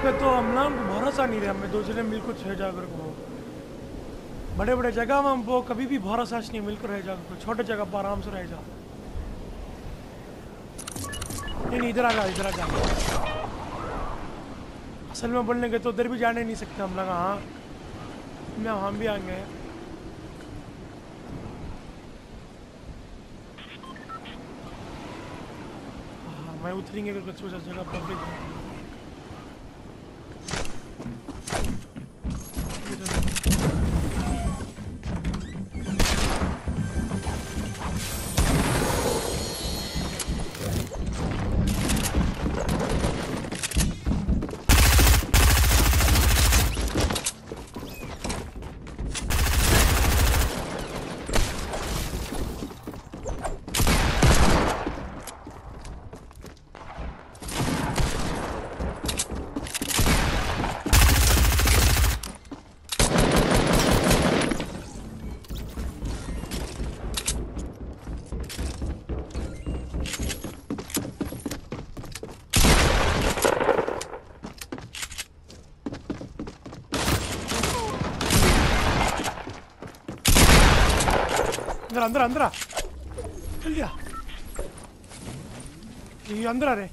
पे तो हम लोग को भरोसा नहीं रहा, हमें दो जने मिलकर छह जाकर को बड़े बड़े जगह में वो कभी भी भरोसा नहीं मिलकर रह जाकर, छोटे जगह पर आराम से रह जा। नहीं नहीं इधर आ जा, इधर आ जा। असल में बोलने के तो उधर भी जाने नहीं सकते हम लोग। हाँ हम भी आएंगे। हाँ मैं उतरेंगे अगर कुछ जगह पब्लिक अंदर अंदर आ जल्दी आ, ये अंदर आ रहे।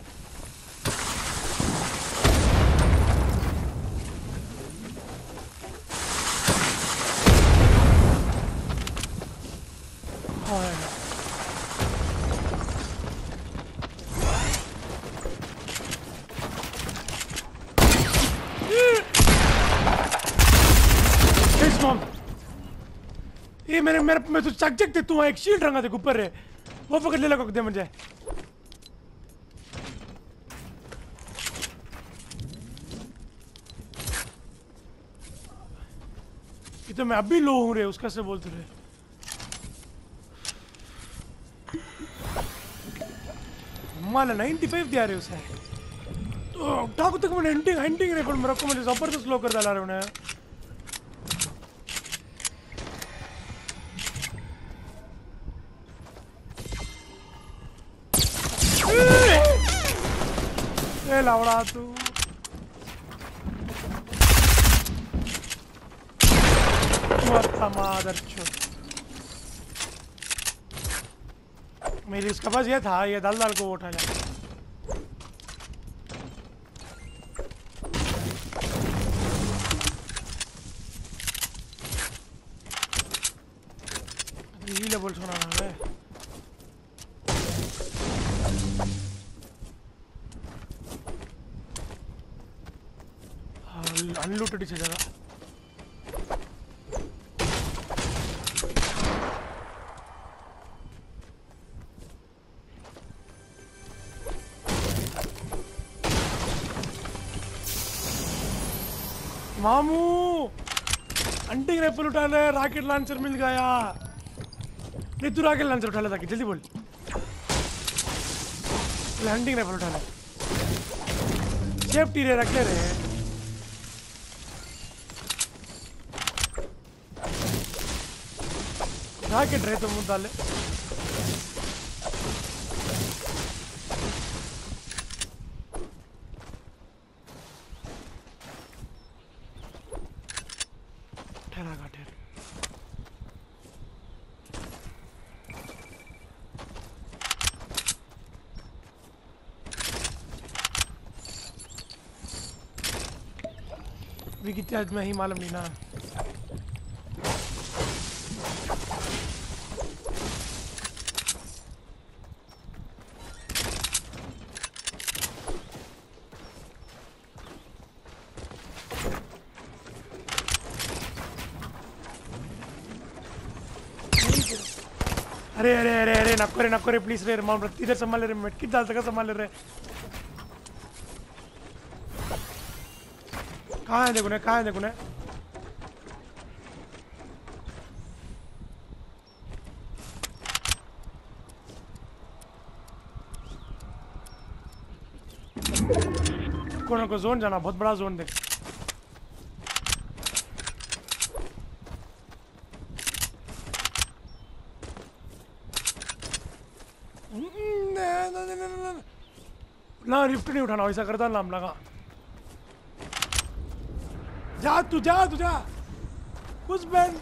ये मेरे मेरे मैं तो चक चक तू एक शील्ड रंगा थे ऊपर रे, वो पकड़ ले लगा दे मुझे। ये तो मैं अभी लो हूँ रे, उसका से बोलते रहे। माला 95 दिया रे उसे तो टाकू तक मैंने एंडिंग एंडिंग रे, पर मेरे को मुझे जबरदस्त लो कर डाला रे उन्हें। लावड़ा तू मेरी इसका बस ये था, ये दल दल को उठा ले। लेवल सुना है अनलूटेड से जगह। मामू अंटिंग राइफल उठा ले, रॉकेट लॉन्चर मिल गया। नहीं तू रॉकेट लॉन्चर उठा ले, ताकि जल्दी बोल। हंटिंग राइफल उठा ले, सेफ्टी रे रख ले रे। रॉकेट रहे तो मुंह डाले। ठहरा का ठहर। भी कितने आज मैं ही मालूम नहीं ना। अरे अरे अरे अरे नको रे प्लीज रे, माउंट इधर संभाल रे, मैं किधर तक संभाल रे। कहाँ है देखो ने, कहाँ है देखो ने। को जोन जाना, बहुत बड़ा जोन देख। ना रिफ्ट नहीं उठाना, वैसा करता नाम लगा। जा तू जा तू जा उस बैंड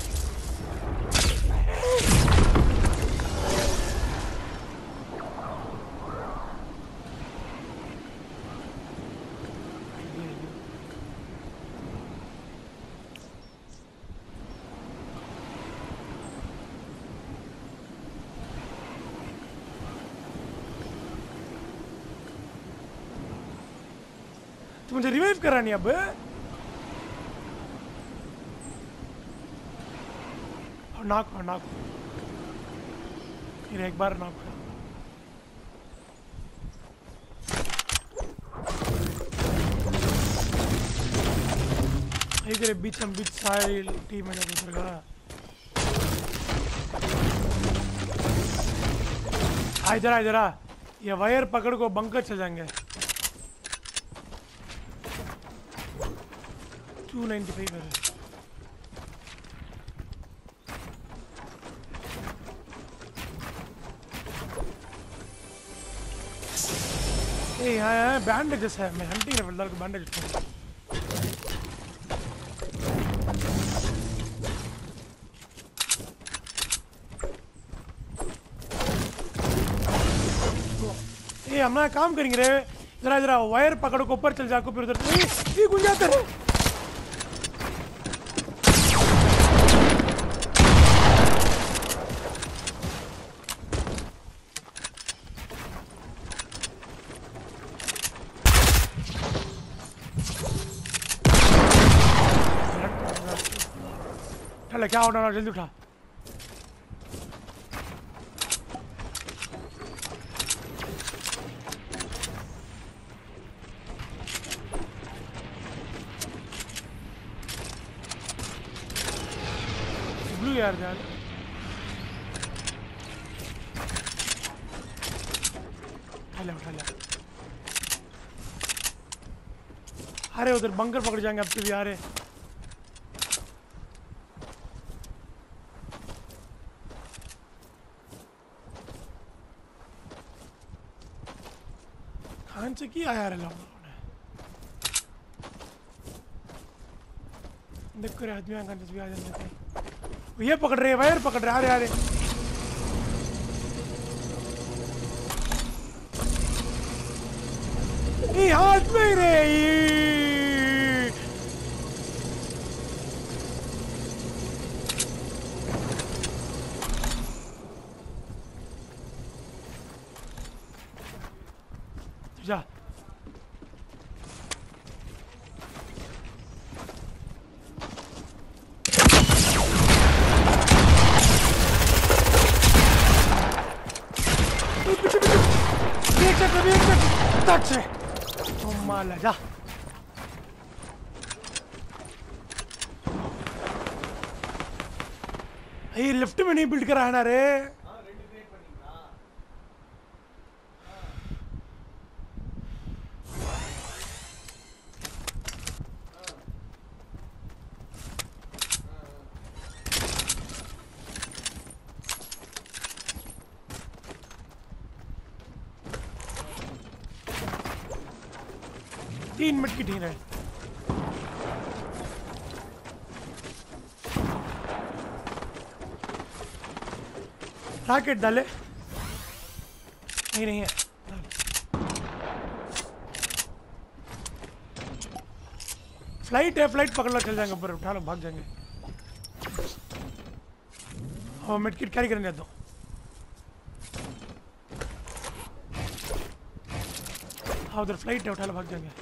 तू मुझे रिवाइव करानी अब नाक फिर एक बार नाक इधर बीच सारी टीम है उधर का इधर ये वायर पकड़ को बंकर चल जाएंगे 295 है यहाँ बैंडेजेस है मैं हंटिंग रेवलदार को बैंडेज हम ना काम करेंगे रे जरा वायर पकड़ो को ऊपर चल जाको फिर उधर ये गुंजाते रहे चल क्या होना जल्दी उठा यार जान उठा ले अरे उधर बंकर पकड़ जाएंगे अब भी आ रहे खान से किया यार लोगों ने देखो रे आदमी खान से भी आ जाते ये पकड़ रहे वायर पकड़ रहे आ रहे ये हाथ में रे जा माला जा ये लिफ्ट में नहीं बिल्ड करा है ना रे तीन मिनट की ढील है रॉकेट डाले नहीं है फ्लाइट है फ्लाइट पकड़ लो चल जाएंगे ऊपर उठा लो भाग जाएंगे और मिड किट कैरी करने दो हाँ उधर फ्लाइट है उठा लो भाग जाएंगे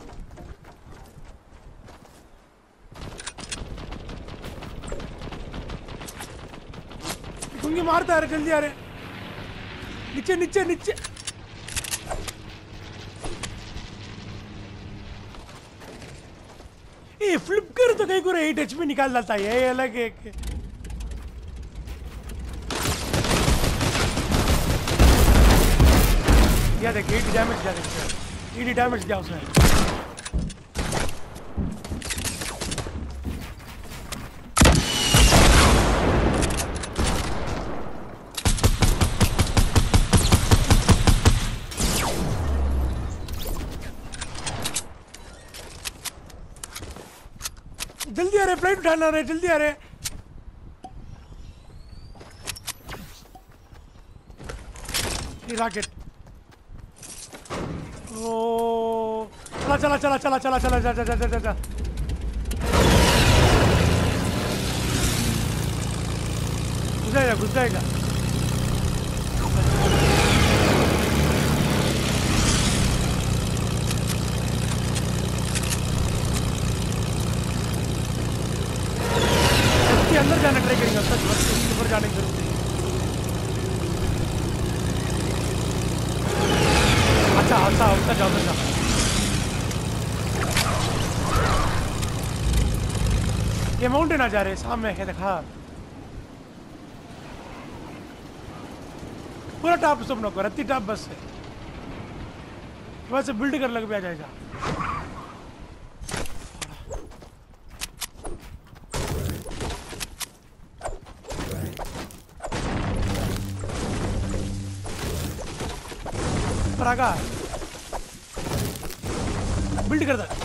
गुंगी मारता है जल्दी आ रहे नीचे नीचे नीचे ये फ्लिप कर तो कहीं को 8 HP निकाल डालता है ये अलग एक या देख 80 डैमेज दिया देख 80 डैमेज दिया उसने रहे, फ्लाइट उठाना रहे, जल्दी आ रहे। रॉकेट। ओ चला चला चला चला चला चला चला चला चला। घुस जाएगा। अंदर जाना ट्राई करेंगे, ऊपर जाने की जरूरत नहीं। अच्छा अच्छा उसका जाओ जा। ये माउंटेन आ जा रहे सामने है, देखा पूरा टॉप सब नको रत्ती टॉप बस है, वैसे बिल्ड कर लग भी आ जाएगा। आगा बिल्ड कर दे।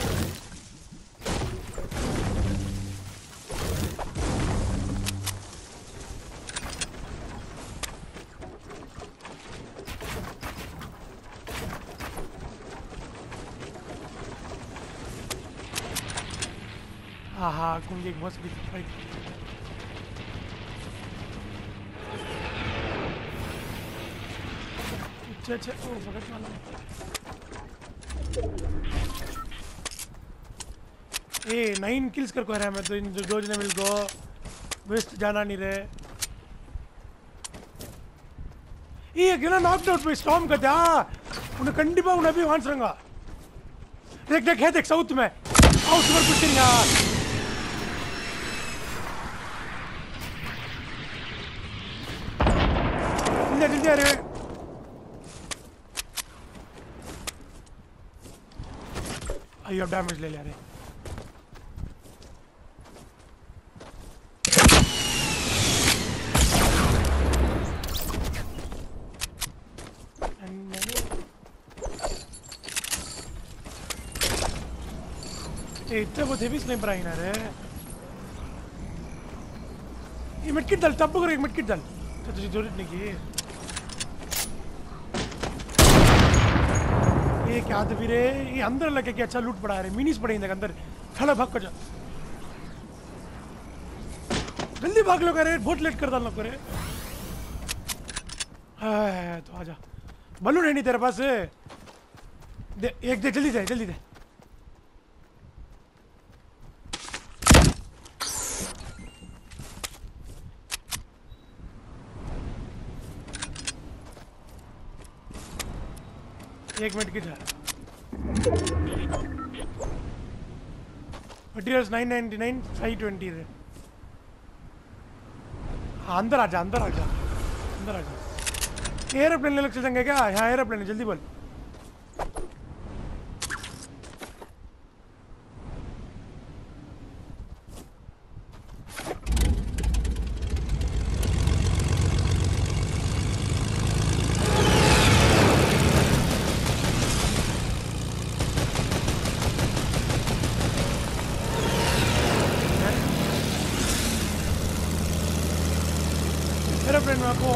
हाँ कुंजी एक बहुत फाइट। अच्छा अच्छा ओ फकट वाला। ए 9 किल्स कर को रहा है मैं तो, इन दो जने मिल गो वेस्ट जाना नहीं रहे। ये अकेला नॉकड आउट पे स्टॉर्म करते उन्हें कंडीपा उन्हें भी वांस रंगा। देख देख है देख साउथ में आउट पर कुछ नहीं यार। जल्दी जल्दी आ रहे। आइयो डैमेज ले रहे। इतने बहुत हेवी स्नाइपर आई ना रे। ये मिडकिट दल टप्पू कर, एक मिडकिट दल तो तुझे जरूरत नहीं की। ये क्या था रे, ये अंदर लगे कि अच्छा लूट पड़ा रहे, मिनीस पड़े अंदर खड़ा भाग कर जा। जल्दी भाग लो करे, बहुत लेट कर डालना करे। तो आजा, बलून है नहीं तेरे पास? दे एक दे, जल्दी दे जल्दी दे। एक मिनट की था। मटीरियल्स 999 520 है। हाँ अंदर आजा अंदर आजा अंदर आजा। एयरप्लेन ले लग चल जाएंगे क्या? हाँ एयरप्लेन है, जल्दी बोल। एयरप्लेन में आपको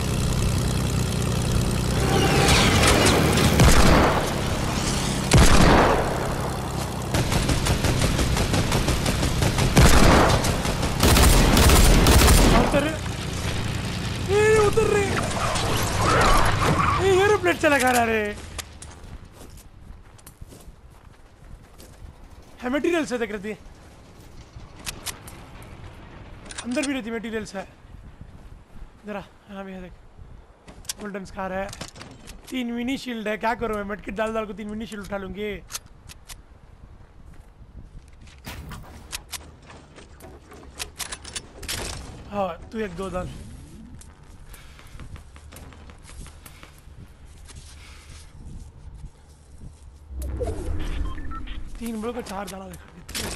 उतर रहे एयरप्लेन चला खा रहा रे। है मटीरियल्स है, देख रही थी अंदर भी रहती मटीरियल्स है जरा। हाँ भी है देख, गोल्डन स्कार है, 3 मिनी शील्ड है। क्या करूँ मैं, मटके डाल डाल को 3 मिनी शील्ड उठा लूंगी। हाँ तू एक दो डाल। तीन बड़ों का 4 डाला देखा।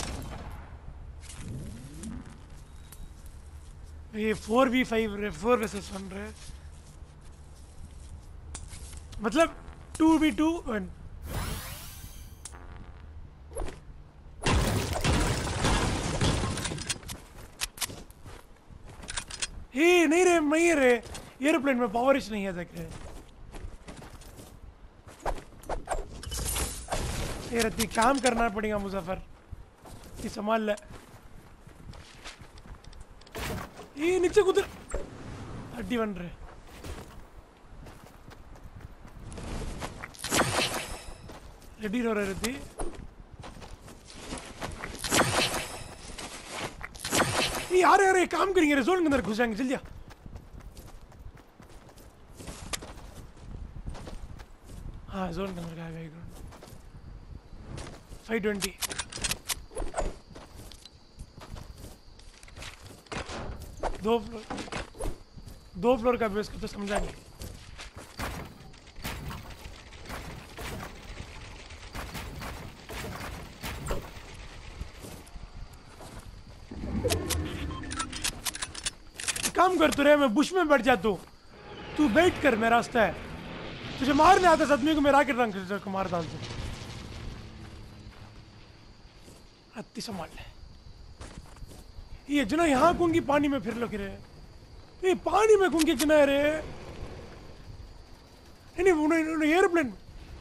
ये 4v5 रहे, 4 वर्सेस 1 रहे, मतलब 2v2 1। नहीं रे, नहीं रे, एयरप्लेन में पावर नहीं है देख रहे। ये रत्ती काम करना पड़ेगा मुजफ्फर, ये संभाल ले। ये नीचे कुतर हड्डी बन रहे। रेडी हो रहे रत्ती। ये आ रहे काम करेंगे रे, जोन के अंदर घुस जाएंगे, जल्दी आ। हाँ जोन के अंदर का है 520। दो फ्लोर का बेस तो समझाएंगे। काम कर तू रे, मैं बुश में बैठ जा, तू वेट कर, मेरा रास्ता है। तुझे मारने आता इस आदमी को, मैं रॉकेट रंग को मार डाल दूं। अति संभाल ले। ये जना यहाँ कूंगी पानी में फिर लो रे, ये पानी में कूंगी जना रे। नहीं एयरप्लेन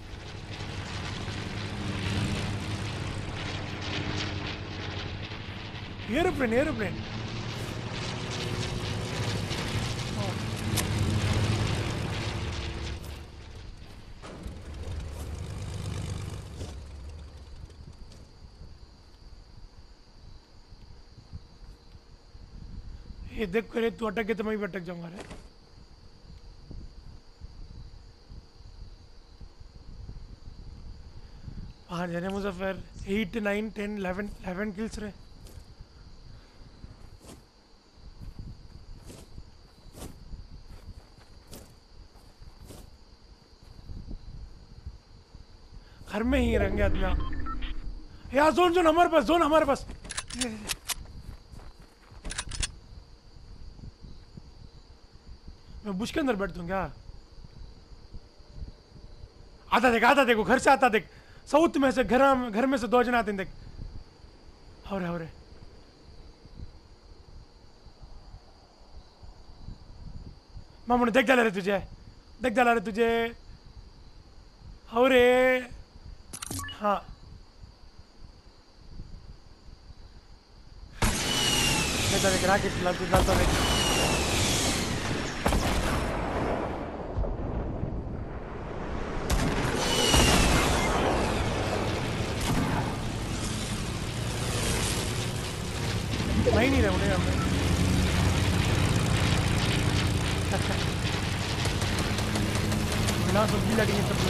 एयरप्लेन एयरप्लेन ये देख करे, तू अटक के तो मैं भी अटक जाऊंगा रे। हाँ जाने मुजफ्फर 8 9 10 11 किल्स रे। घर में ही रहेंगे आदमी। यार जोन हमारे पास। मैं बुश के अंदर बैठ दूं क्या? आता देखो, घर से आता देख, साउथ में से घर में से 2 जन आते हैं देख। हो रे मामू ने देख डाला रे तुझे। हो रे हाँ देख राकेट लाता देख। नहीं रहे उन्हें हमने। सब्जी लगेंगे सब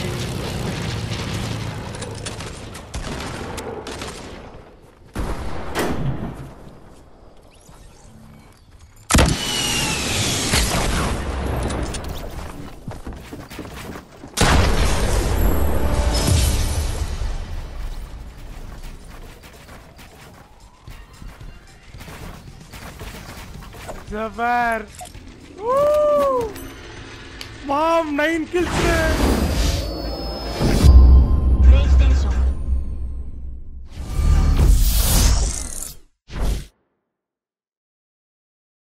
Zafar! Woo! Mom, 9 kills!